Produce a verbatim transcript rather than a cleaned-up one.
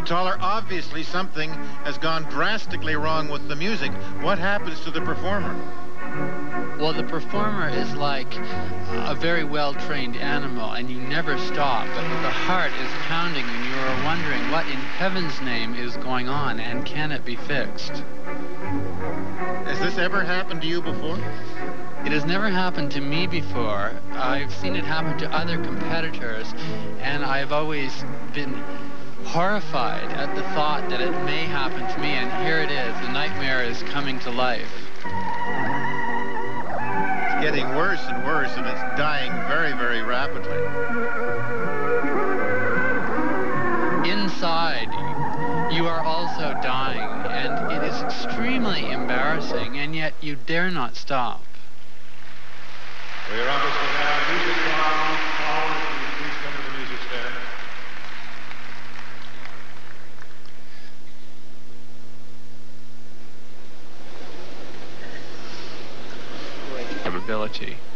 Toller, obviously something has gone drastically wrong with the music. What happens to the performer? Well, the performer is like a very well-trained animal, and you never stop. But the heart is pounding, and you are wondering what in heaven's name is going on, and can it be fixed? Has this ever happened to you before? It has never happened to me before. I've seen it happen to other competitors, and I've always been horrified at the thought that it may happen to me, and here it is. The nightmare is coming to life. It's getting worse and worse, and it's dying very, very rapidly. Inside, you are also dying, and it is extremely embarrassing, and yet you dare not stop. We are obviously having a music song. Paul, if you please come to the music stand. Ability.